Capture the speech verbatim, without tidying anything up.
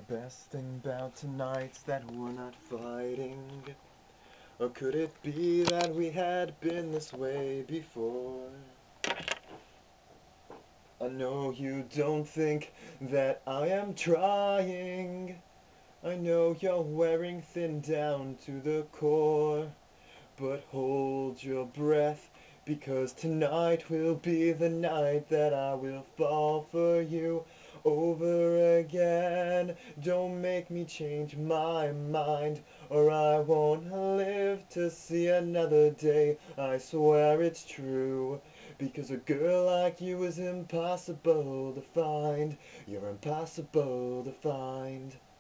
The best thing about tonight's that we're not fighting. Or could it be that we had been this way before? I know you don't think that I am trying. I know you're wearing thin down to the core. But hold your breath, because tonight will be the night that I will fall for you over again. Don't make me change my mind, or I won't live to see another day. I swear it's true, because a girl like you is impossible to find. You're impossible to find.